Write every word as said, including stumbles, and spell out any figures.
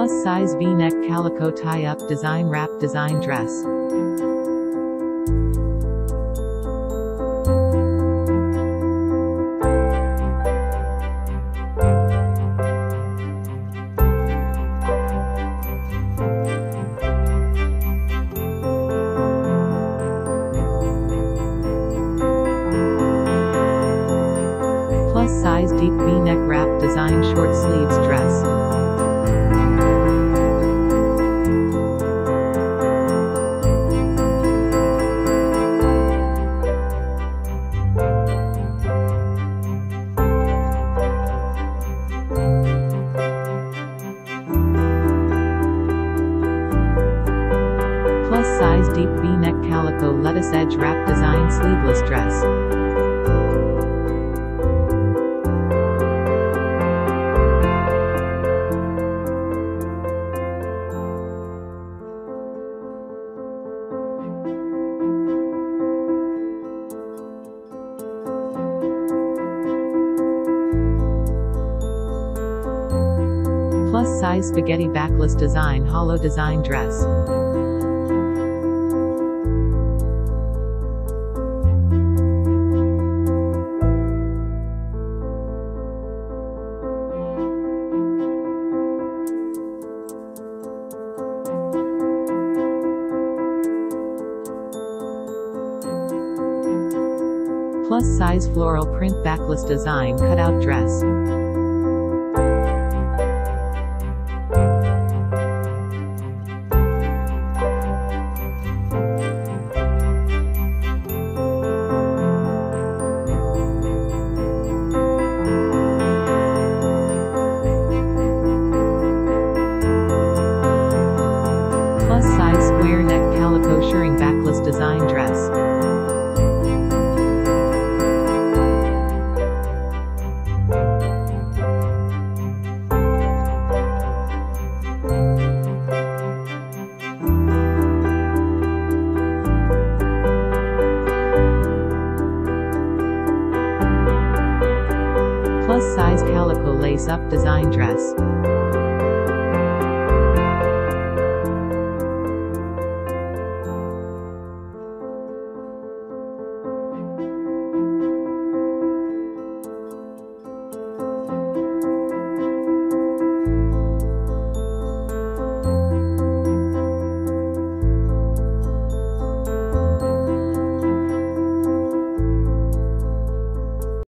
Plus size V-neck calico tie-up design wrap design dress. Plus size deep V-neck wrap design short sleeves dress. Plus size deep V-neck calico lettuce edge wrap design sleeveless dress. Plus size spaghetti backless design hollow design dress. Plus size floral print backless design cutout dress. Plus size square neck calico shirring backless design dress. Plus size calico lace up design dress.